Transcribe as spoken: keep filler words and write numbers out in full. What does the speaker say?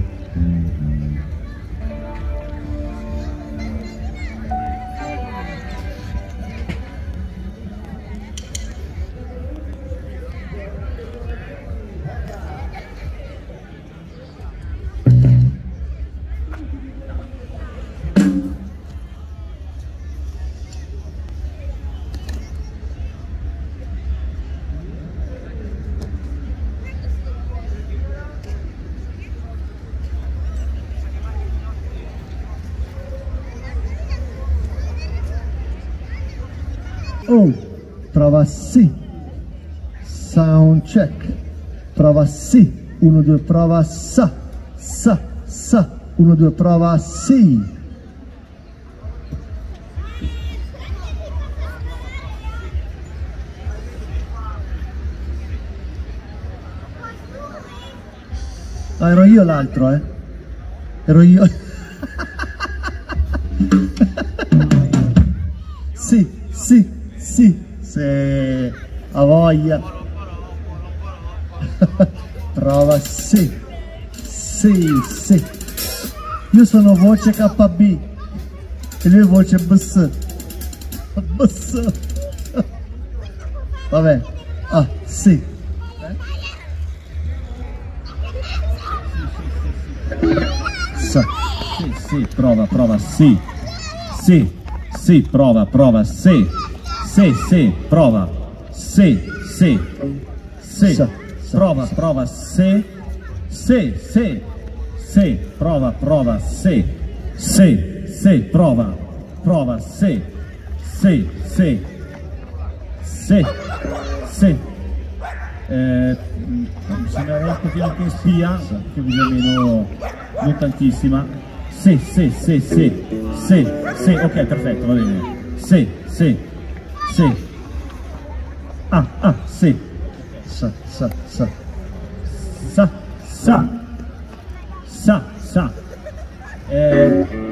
Oh, prova sì, sound check, prova sì, uno due prova sa, sa, sa, uno due prova sì. Ah, ero io l'altro, eh, ero io. Sì, sì. Sì, se ha voglia. Prova sì, sì, sì. Io sono voce K B e lui voce B S. B S. Vabbè, ah, sì. Sa. Sì, sì, prova, prova, sì. Sì, sì, prova, prova, sì. Sì, sì, prova, sì, sì, sì, sa, sa, prova, sa. Prova, sì, sì, sì, sì, prova, prova, sì, sì, sì, prova, prova, sì, sì, sì, sì, sì. Eh, bisogna un pochino che spia, che bisogna meno, non tantissima. Sì, sì, sì, sì, sì, sì, ok, perfetto, va bene. Sì, sì. Sì. Ah, ah, sì. Sa, sa, sa. Sa, sa. Sa, sa. Eh,